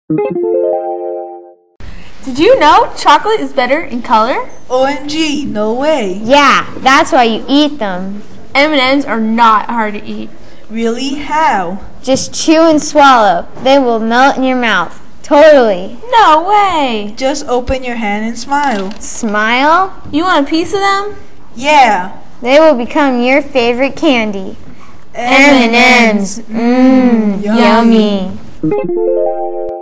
Did you know chocolate is better in color? OMG, no way. Yeah, that's why you eat them. M&Ms are not hard to eat. Really? How? Just chew and swallow. They will melt in your mouth. Totally. No way! Just open your hand and smile. Smile? You want a piece of them? Yeah. They will become your favorite candy. M&Ms. Yummy.